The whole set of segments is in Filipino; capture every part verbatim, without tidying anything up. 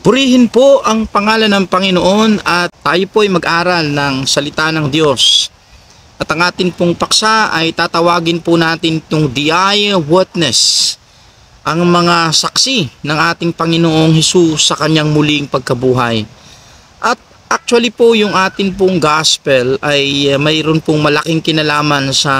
Purihin po ang pangalan ng Panginoon at tayo po ay mag-aral ng salita ng Diyos. At ang ating pong paksa ay tatawagin po natin itong the eyewitness, ang mga saksi ng ating Panginoong Hesus sa kanyang muling pagkabuhay. At actually po yung ating pong gospel ay mayroon pong malaking kinalaman sa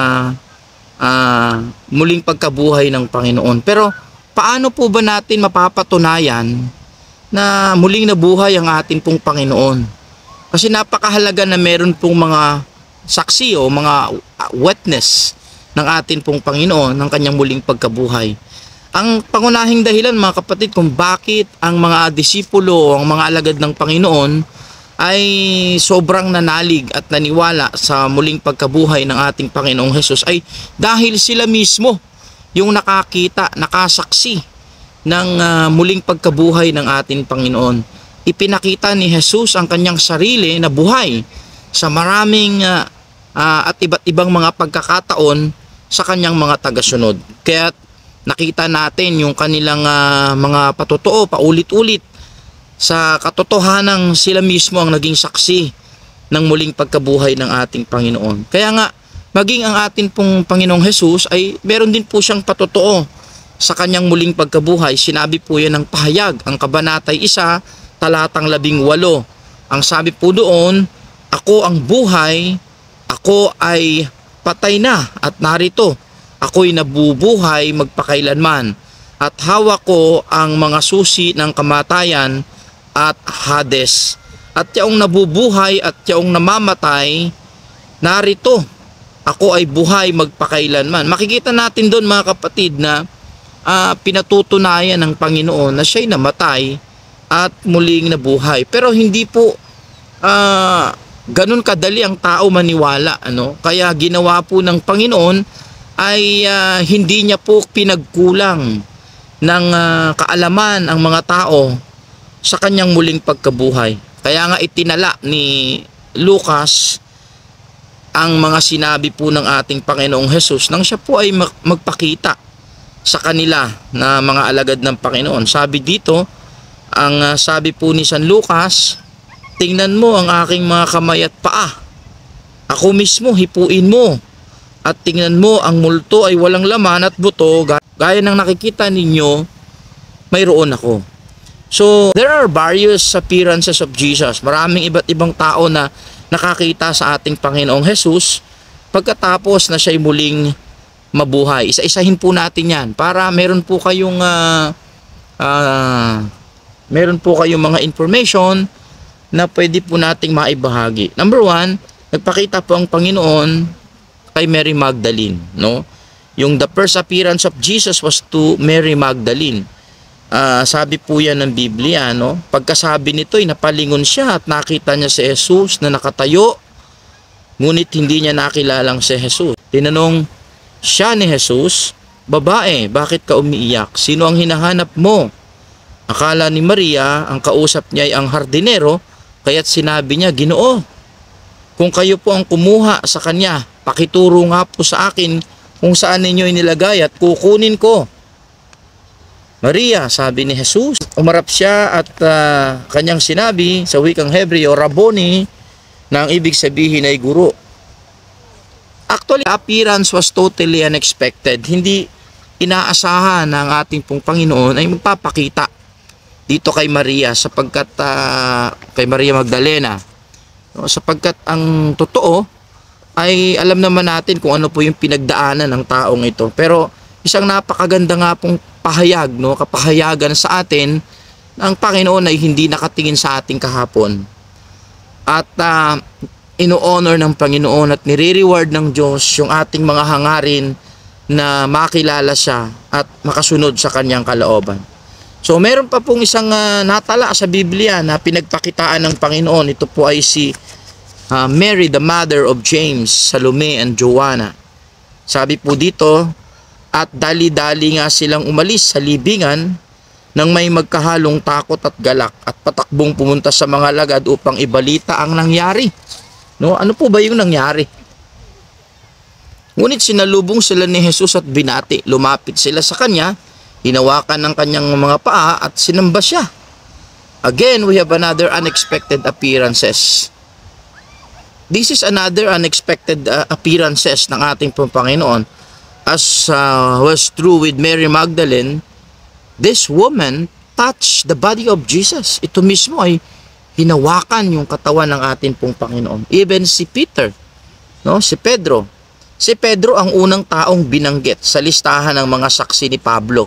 uh, muling pagkabuhay ng Panginoon. Pero paano po ba natin mapapatunayan na muling nabuhay ang ating pong Panginoon? Kasi napakahalaga na meron pong mga saksi o mga witness ng ating pong Panginoon ng kanyang muling pagkabuhay. Ang pangunahing dahilan, mga kapatid, kung bakit ang mga disipulo o ang mga alagad ng Panginoon ay sobrang nanalig at naniwala sa muling pagkabuhay ng ating Panginoong Hesus ay dahil sila mismo yung nakakita, nakasaksi ng uh, muling pagkabuhay ng ating Panginoon. Ipinakita ni Jesus ang kanyang sarili na buhay sa maraming uh, uh, at iba't ibang mga pagkakataon sa kanyang mga tagasunod. Kaya nakita natin yung kanilang uh, mga patotoo paulit-ulit sa katotohanan, sila mismo ang naging saksi ng muling pagkabuhay ng ating Panginoon. Kaya nga maging ang ating pong Panginoong Jesus ay meron din po siyang patotoo sa kanyang muling pagkabuhay. Sinabi po yan ng pahayag, ang kabanatay isa, talatang labing walo. Ang sabi po doon, ako ang buhay, ako ay patay na at narito. Ako'y nabubuhay magpakailanman at hawak ko ang mga susi ng kamatayan at Hades. At yaong nabubuhay at yaong namamatay, narito, ako ay buhay magpakailanman. Makikita natin doon, mga kapatid, na Uh, pinatutunayan ng Panginoon na siya'y namatay at muling nabuhay. Pero hindi po uh, ganun kadali ang tao maniwala, ano? Kaya ginawa po ng Panginoon ay uh, hindi niya po pinagkulang ng uh, kaalaman ang mga tao sa kanyang muling pagkabuhay. Kaya nga itinala ni Lucas ang mga sinabi po ng ating Panginoong Hesus nang siya po ay magpakita sa kanila na mga alagad ng Panginoon. Sabi dito, ang uh, sabi po ni San Lucas, tingnan mo ang aking mga kamay at paa. Ako mismo, hipuin mo. At tingnan mo, ang multo ay walang laman at buto. Gaya ng nakikita ninyo, mayroon ako. So, there are various appearances of Jesus. Maraming iba't ibang tao na nakakita sa ating Panginoong Jesus pagkatapos na siya'y muling mabuhay. Isa-isahin po natin yan para meron po kayong uh, uh, meron po kayong mga information na pwede po nating maibahagi. Number one, nagpakita po ang Panginoon kay Mary Magdalene, no? Yung the first appearance of Jesus was to Mary Magdalene. Uh, sabi po yan ng Biblia, no? Pagkasabi nito ay napalingon siya at nakita niya si Jesus na nakatayo, ngunit hindi niya nakilalang si Jesus. Tinanong siya ni Jesus, babae, bakit ka umiiyak? Sino ang hinahanap mo? Akala ni Maria, ang kausap niya ay ang hardinero, kaya't sinabi niya, Ginoo, kung kayo po ang kumuha sa kanya, pakituro nga po sa akin kung saan ninyo inilagay at kukunin ko. Maria, sabi ni Jesus. Umarap siya at uh, kanyang sinabi sa wikang Hebreo, Rabboni, na ang ibig sabihin ay guro. Actually, appearance was totally unexpected. Hindi inaasahan ng ating pong Panginoon ay magpapakita dito kay Maria sapagkat uh, kay Maria Magdalena. No, sapagkat ang totoo ay alam naman natin kung ano po yung pinagdaanan ng taong ito. Pero isang napakaganda nga pong pahayag, no, kapahayagan sa atin ang Panginoon ay hindi nakatingin sa ating kahapon. At uh, ino-honor ng Panginoon at nire-reward ng Diyos yung ating mga hangarin na makilala siya at makasunod sa kanyang kalooban. So meron pa pong isang uh, natala sa Biblia na pinagpakitaan ng Panginoon. Ito po ay si uh, Mary, the mother of James, Salome, and Joanna. Sabi po dito, at dali-dali nga silang umalis sa libingan nang may magkahalong takot at galak at patakbong pumunta sa mga lagad upang ibalita ang nangyari. No, ano po ba yung nangyari? Ngunit sinalubong sila ni Jesus at binati. Lumapit sila sa kanya, hinawakan ng kanyang mga paa at sinamba siya. Again, we have another unexpected appearances. This is another unexpected uh, appearances ng ating pong Panginoon. As uh, was true with Mary Magdalene, this woman touched the body of Jesus. Ito mismo ay hinawakan yung katawan ng ating pong Panginoon. Even si Peter, no, si Pedro. Si Pedro ang unang taong binanggit sa listahan ng mga saksi ni Pablo.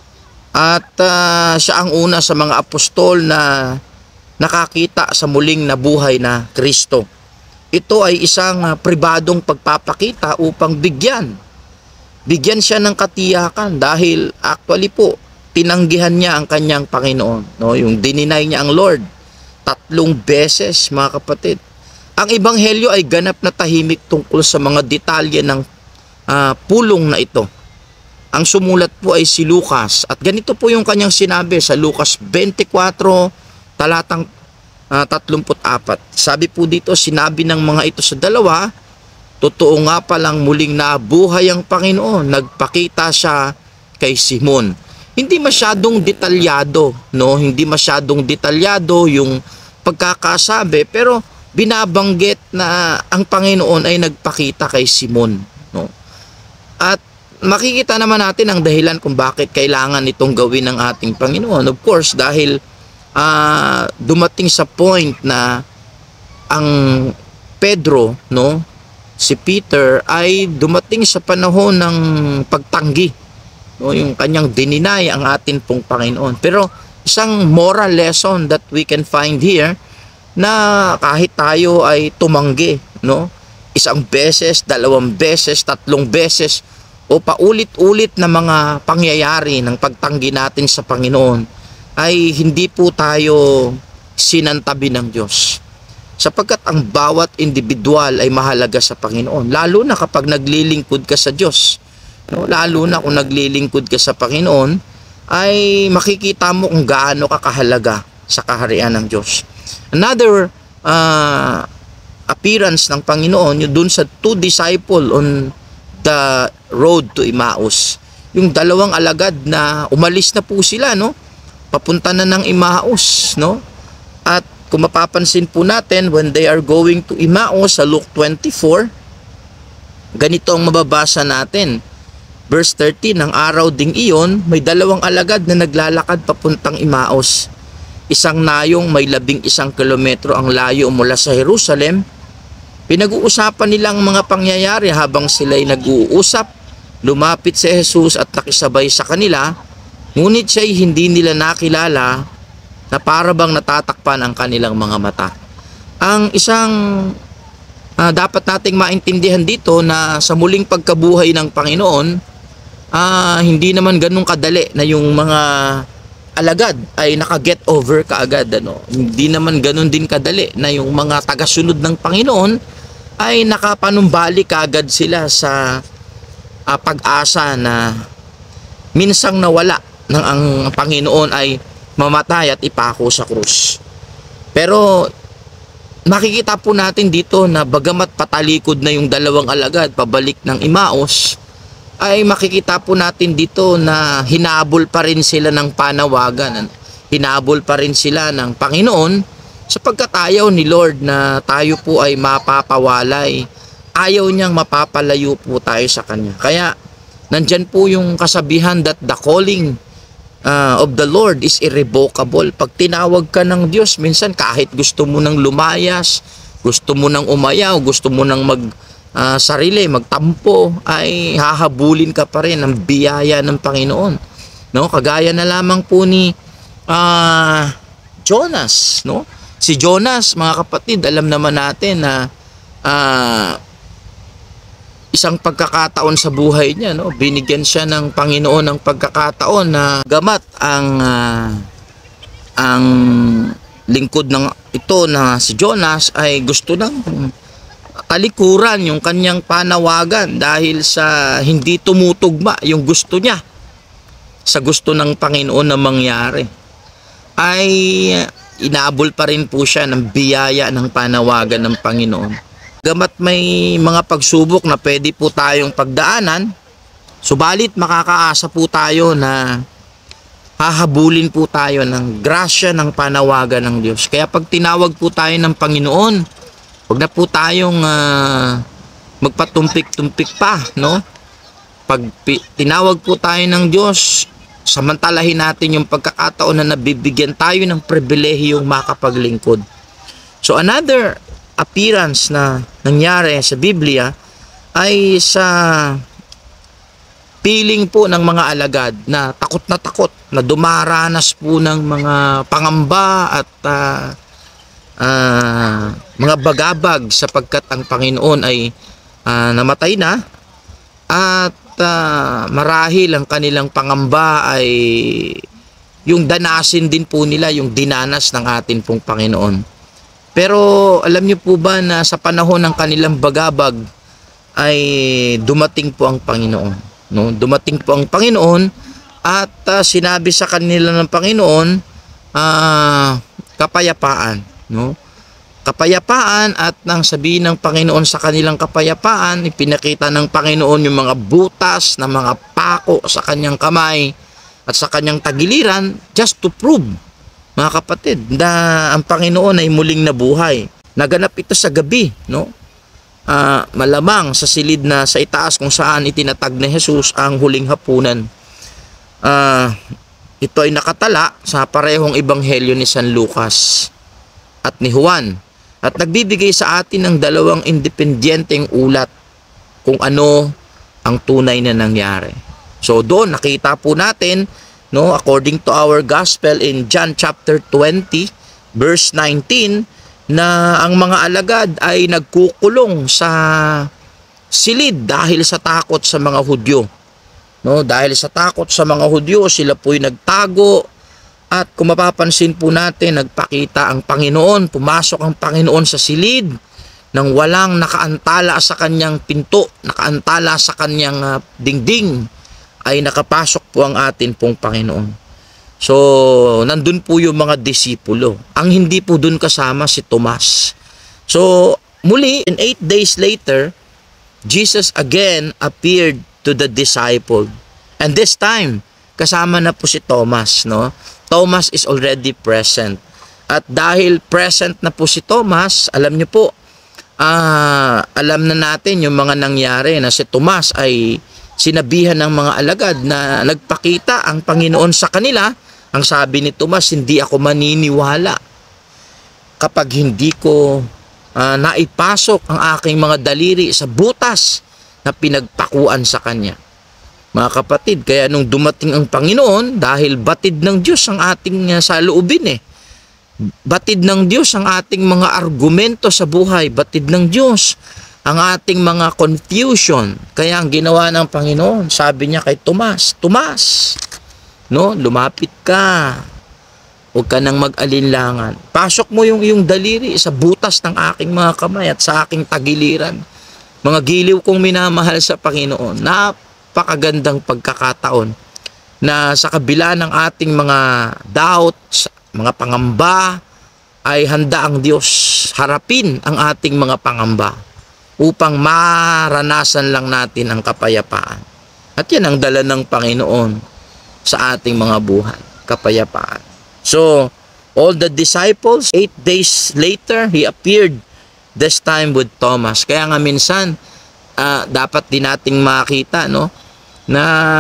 At uh, siya ang una sa mga apostol na nakakita sa muling nabuhay na Kristo. Ito ay isang uh, pribadong pagpapakita upang bigyan. Bigyan siya ng katiyakan dahil actually po, tinanggihan niya ang kanyang Panginoon. No? Yung dininay niya ang Lord. Tatlong beses, mga kapatid. Ang ebanghelyo ay ganap na tahimik tungkol sa mga detalye ng uh, pulong na ito. Ang sumulat po ay si Lucas. At ganito po yung kanyang sinabi sa Lucas twenty-four, talatang uh, thirty-four. Sabi po dito, sinabi ng mga ito sa dalawa, totoo nga palang muling nabuhay ang Panginoon. Nagpakita siya kay Simon. Hindi masyadong detalyado, no? Hindi masyadong detalyado yung pagkakasabi, pero binabanggit na ang Panginoon ay nagpakita kay Simon, no? At makikita naman natin ang dahilan kung bakit kailangan itong gawin ng ating Panginoon. Of course, dahil uh, dumating sa point na ang Pedro, no, si Peter ay dumating sa panahon ng pagtanggi, no, yung kanyang dininay ang atin pong Panginoon. Pero isang moral lesson that we can find here na kahit tayo ay tumanggi, no, isang beses, dalawang beses, tatlong beses o paulit-ulit na mga pangyayari ng pagtanggi natin sa Panginoon, ay hindi po tayo sinantabi ng Diyos. Sapagkat ang bawat individual ay mahalaga sa Panginoon, lalo na kapag naglilingkod ka sa Diyos. No, lalo na kung naglilingkod ka sa Panginoon, ay makikita mo kung gaano ka kahalaga sa kaharian ng Diyos. Another uh, appearance ng Panginoon, yung dun sa two disciple on the road to Emmaus. Yung dalawang alagad na umalis na po sila, no? Papunta na ng Emmaus, no? At kung mapapansin po natin, when they are going to Emmaus sa Luke twenty-four, ganito ang mababasa natin. Verse thirty, ng araw ding iyon, may dalawang alagad na naglalakad papuntang Emmaus. Isang nayong may labing isang kilometro ang layo mula sa Jerusalem. Pinag-uusapan nilang mga pangyayari habang sila'y nag-uusap. Lumapit si Jesus at nakisabay sa kanila, ngunit siya'y hindi nila nakilala na para bang natatakpan ang kanilang mga mata. Ang isang uh, dapat nating maintindihan dito na sa muling pagkabuhay ng Panginoon, uh, hindi naman ganun kadali na yung mga alagad ay naka-get over kaagad, ano. Hindi naman ganun din kadali na yung mga tagasunod ng Panginoon ay nakapanumbalik kaagad sila sa uh, pag-asa na minsang nawala ng ang Panginoon ay mamatay at ipako sa krus. Pero makikita po natin dito na bagamat patalikod na yung dalawang alagad pabalik ng Emmaus, ay makikita po natin dito na hinabol pa rin sila ng panawagan. Hinabol pa rin sila ng Panginoon sapagkat ayaw ni Lord na tayo po ay mapapawalay. Ayaw niyang mapapalayo po tayo sa Kanya. Kaya nandyan po yung kasabihan that the calling uh, of the Lord is irrevocable. Pag tinawag ka ng Diyos, minsan kahit gusto mo nang lumayas, gusto mo nang umayaw, gusto mo nang mag Uh, sarili, magtampo, ay hahabulin ka pa rin ng biyaya ng Panginoon, no? Kagaya na lamang po ni uh, Jonas, no? Si Jonas, mga kapatid, alam naman natin na uh, isang pagkakataon sa buhay niya, no? Binigyan siya ng Panginoon ng pagkakataon na gamat ang uh, ang lingkod ng ito na si Jonas ay gusto ng talikuran yung kanyang panawagan dahil sa hindi tumutugma yung gusto niya sa gusto ng Panginoon na mangyari, ay inabol pa rin po siya ng biyaya ng panawagan ng Panginoon. Gamat may mga pagsubok na pwede po tayong pagdaanan, subalit makakaasa po tayo na hahabulin po tayo ng grasya ng panawagan ng Diyos. Kaya pag tinawag po tayo ng Panginoon, huwag na po tayong uh, magpatumpik-tumpik pa, no? Pag tinawag po tayo ng Diyos, samantalahin natin yung pagkakataon na nabibigyan tayo ng pribilehiyong makapaglingkod. So another appearance na nangyari sa Biblia ay sa piling po ng mga alagad na takot na takot, na dumaranas po ng mga pangamba at uh, uh, mga bagabag sapagkat ang Panginoon ay uh, namatay na at uh, marahil ang kanilang pangamba ay yung danasin din po nila yung dinanas ng atin pong Panginoon. Pero alam niyo po ba na sa panahon ng kanilang bagabag ay dumating po ang Panginoon. No, dumating po ang Panginoon at uh, sinabi sa kanila ng Panginoon uh, kapayapaan, no? Kapayapaan, at nang sabihin ng Panginoon sa kanilang kapayapaan, ipinakita ng Panginoon yung mga butas na mga pako sa kanyang kamay at sa kanyang tagiliran, just to prove, mga kapatid, na ang Panginoon ay muling nabuhay. Naganap ito sa gabi, no? Uh, malamang sa silid na sa itaas kung saan itinatag ni Jesus ang huling hapunan. Uh, ito ay nakatala sa parehong ebanghelyo ni San Lucas at ni Juan, at nagbibigay sa atin ng dalawang independenteng ulat kung ano ang tunay na nangyari. So doon nakita po natin, no, according to our gospel in John chapter twenty verse nineteen, na ang mga alagad ay nagkukulong sa silid dahil sa takot sa mga Hudyo. No, dahil sa takot sa mga Hudyo, sila po'y nagtago, at kung mapapansin po natin, nagpakita ang Panginoon, pumasok ang Panginoon sa silid nang walang nakaantala sa kanyang pinto, nakaantala sa kanyang uh, dingding, ay nakapasok po ang atin pong Panginoon. So, nandun po yung mga disipulo. Ang hindi po dun kasama si Tomas. So, muli, in eight days later, Jesus again appeared to the disciple. And this time, kasama na po si Thomas, no? Thomas is already present. At dahil present na po si Thomas, alam niyo po, uh, alam na natin yung mga nangyari na si Tomas ay sinabihan ng mga alagad na nagpakita ang Panginoon sa kanila. Ang sabi ni Tomas, hindi ako maniniwala kapag hindi ko uh, naipasok ang aking mga daliri sa butas na pinagpakuan sa kanya. Mga kapatid, kaya nung dumating ang Panginoon, dahil batid ng Diyos ang ating uh, saloobin eh. Batid ng Diyos ang ating mga argumento sa buhay. Batid ng Diyos ang ating mga confusion. Kaya ang ginawa ng Panginoon, sabi niya kay Tomas, Tomas, no, lumapit ka. Huwag ka nang mag-alinlangan. Pasok mo yung yung daliri sa butas ng aking mga kamay at sa aking tagiliran. Mga giliw kong minamahal sa Panginoon, napakagandang pagkakataon na sa kabila ng ating mga doubts, mga pangamba, ay handa ang Diyos harapin ang ating mga pangamba upang maranasan lang natin ang kapayapaan. At yan ang dala ng Panginoon sa ating mga buhay, kapayapaan. So, all the disciples, eight days later, He appeared, this time with Thomas. Kaya nga minsan, uh, dapat din nating makita, no, na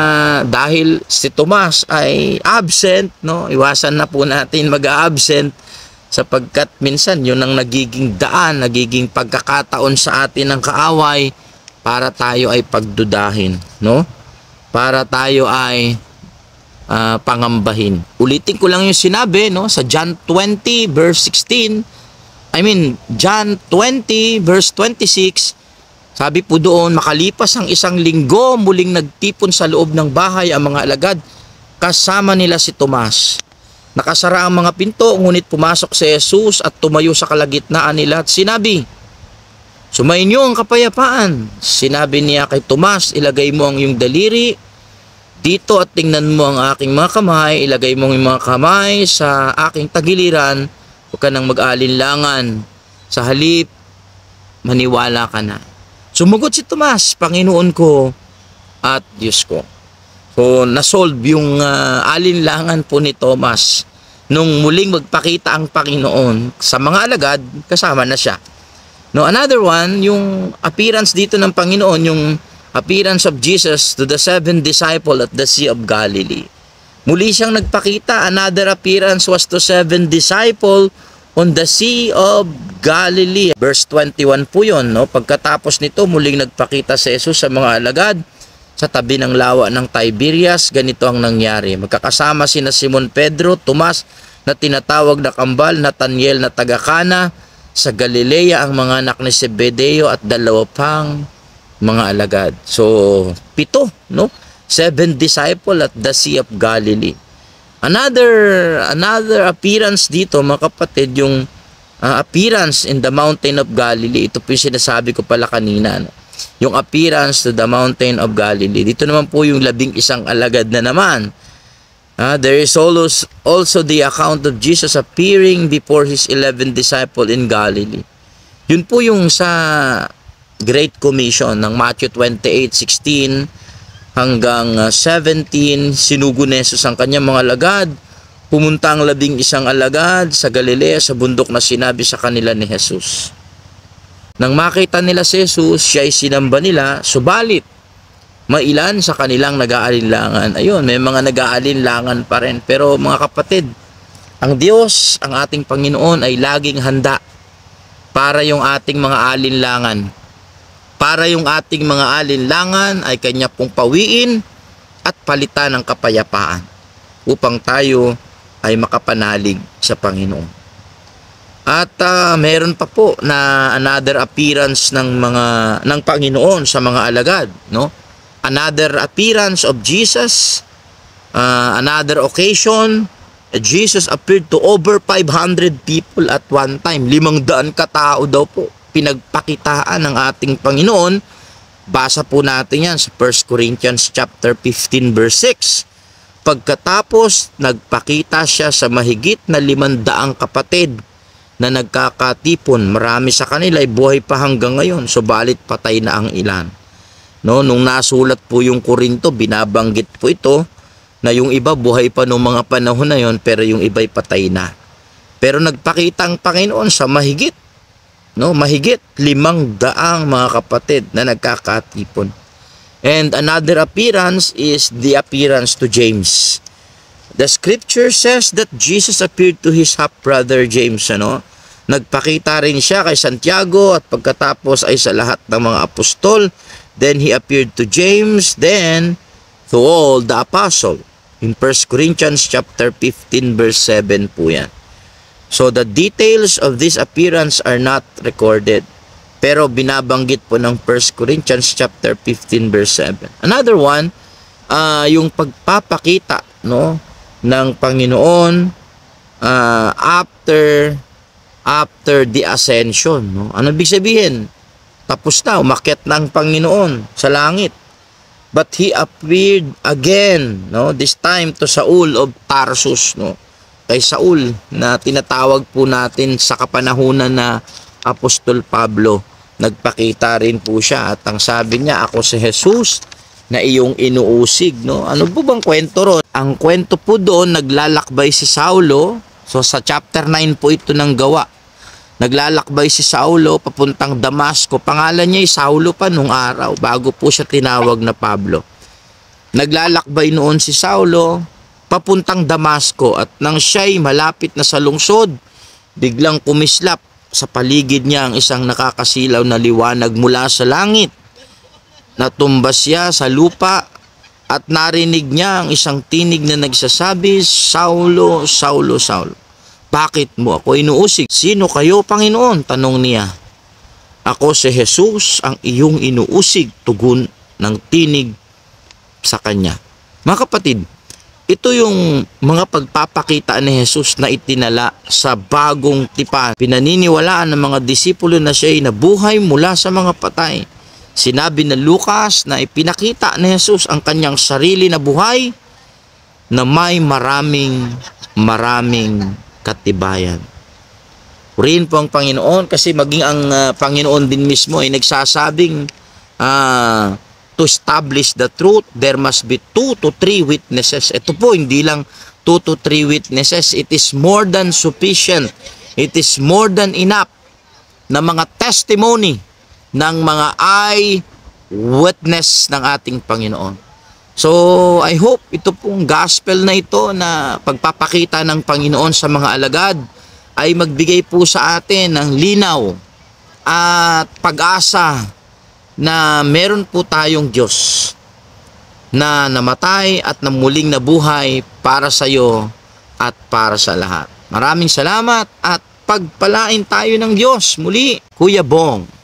dahil si Tomas ay absent, no, iwasan na po natin mag-absent sapagkat minsan yun ang nagiging daan, nagiging pagkakataon sa atin ng kaaway para tayo ay pagdudahin, no? Para tayo ay Uh, pangambahin. Ulitin ko lang yung sinabi, no, sa John twenty verse sixteen. I mean John twenty verse twenty-six. Sabi po doon, makalipas ang isang linggo, muling nagtipon sa loob ng bahay ang mga alagad, kasama nila si Tomas. Nakasara ang mga pinto, ngunit pumasok si Jesus at tumayo sa kalagitnaan nila at sinabi, sumainyo ang kapayapaan. Sinabi niya kay Tomas, ilagay mo ang iyong daliri dito at tingnan mo ang aking mga kamay, ilagay mo ang mga kamay sa aking tagiliran, huwag ka nang mag-alinlangan. Sa halip, maniwala ka na. Sumugot si Tomas, Panginoon ko at Diyos ko. So, nasolve yung uh, alinlangan po ni Thomas nung muling magpakita ang Panginoon sa mga alagad, kasama na siya. No, another one, yung appearance dito ng Panginoon, yung appearance of Jesus to the seven disciples at the Sea of Galilee. Muli siyang nagpakita. Another appearance was to seven disciples on the Sea of Galilee. Verse twenty-one po yun. No? Pagkatapos nito, muling nagpakita si Jesus sa mga alagad sa tabi ng lawa ng Tiberias. Ganito ang nangyari. Magkakasama sina Simon Pedro, Tomas na tinatawag na kambal, Nathaniel na taga-Kana sa Galilea, ang mga anak ni Zebedeo at dalawa pang mga alagad. So, pito, no? Seven disciple at the Sea of Galilee. Another another appearance dito, mga kapatid, yung uh, appearance in the mountain of Galilee. Ito po yung sinasabi ko pala kanina, no? Yung appearance to the mountain of Galilee. Dito naman po yung labing isang alagad na naman. Uh, there is also, also the account of Jesus appearing before his eleven disciples in Galilee. Yun po yung sa Great Commission ng Matthew twenty-eight sixteen hanggang uh, seventeen. Sinugo ni Jesus ang kanyang mga alagad. Pumunta ang labing isang alagad sa Galilea sa bundok na sinabi sa kanila ni Jesus. Nang makita nila si Jesus, siya ay sinamba nila, subalit mailan sa kanilang nag-aalinlangan. Ayun, may mga nag-aalinlangan pa rin. Pero mga kapatid, ang Diyos, ang ating Panginoon ay laging handa para yung ating mga alinlangan. Para yung ating mga alinlangan ay kanya pong pawiin at palitan ng kapayapaan upang tayo ay makapanalig sa Panginoon. At uh, meron pa po na another appearance ng mga ng Panginoon sa mga alagad, no? Another appearance of Jesus, uh, another occasion, Jesus appeared to over five hundred people at one time. Limang daan katao daw po pinagpakitaan ng ating Panginoon. Basa po natin yan sa First Corinthians chapter fifteen verse six. Pagkatapos nagpakita siya sa mahigit na limandaang kapatid na nagkakatipon. Marami sa kanila ay buhay pa hanggang ngayon, subalit patay na ang ilan. No, nung nasulat po yung Korinto, binabanggit po ito na yung iba buhay pa noong mga panahon na yon, pero yung iba'y patay na. Pero nagpakita ang Panginoon sa mahigit, no, mahigit limang daang mga kapatid na nagkakatipon. And another appearance is the appearance to James. The scripture says that Jesus appeared to his half-brother James, ano? Nagpakita rin siya kay Santiago at pagkatapos ay sa lahat ng mga apostol. Then he appeared to James, then to all the apostle. In First Corinthians chapter fifteen verse seven po yan. So the details of this appearance are not recorded. Pero binabanggit po ng First Corinthians chapter fifteen verse seven. Another one, uh, yung pagpapakita, no, ng Panginoon uh, after after the ascension, no? Ano ibig sabihin? Tapos na, umakyat na ang Panginoon sa langit. But he appeared again, no? This time to Saul of Tarsus, no? Kay Saul na tinatawag po natin sa kapanahunan na Apostol Pablo. Nagpakita rin po siya at ang sabi niya, ako si Jesus na iyong inuusig, no? Ano po bang kwento ron? Ang kwento po doon, naglalakbay si Saulo. So sa chapter nine po ito ng Gawa. Naglalakbay si Saulo papuntang Damasco. Pangalan niya ay Saulo pa nung araw bago po siya tinawag na Pablo. Naglalakbay noon si Saulo papuntang Damasco at nang siya'y malapit na sa lungsod, biglang kumislap sa paligid niya ang isang nakakasilaw na liwanag mula sa langit. Natumbas siya sa lupa at narinig niya ang isang tinig na nagsasabi, Saulo, Saulo, Saulo, bakit mo ako inuusig? Sino kayo, Panginoon? Tanong niya. Ako si Jesus, ang iyong inuusig, tugon ng tinig sa kanya. Mga kapatid, ito yung mga pagpapakita ni Jesus na itinala sa bagong tipan. Pinaniniwalaan ng mga disipulo na siya ay nabuhay mula sa mga patay. Sinabi ng Lucas na ipinakita ni Jesus ang kanyang sarili na buhay na may maraming maraming katibayan. Purihin po ang Panginoon kasi maging ang uh, Panginoon din mismo ay nagsasabing uh, to establish the truth, there must be two to three witnesses. Ito po, hindi lang two to three witnesses. It is more than sufficient. It is more than enough na mga testimony ng mga eyewitness ng ating Panginoon. So, I hope ito pong gospel na ito na pagpapakita ng Panginoon sa mga alagad ay magbigay po sa atin ng linaw at pag-asa na meron po tayong Diyos na namatay at na muling nabuhay para sa iyo at para sa lahat. Maraming salamat at pagpalain tayo ng Diyos. Muli, Kuya Bong.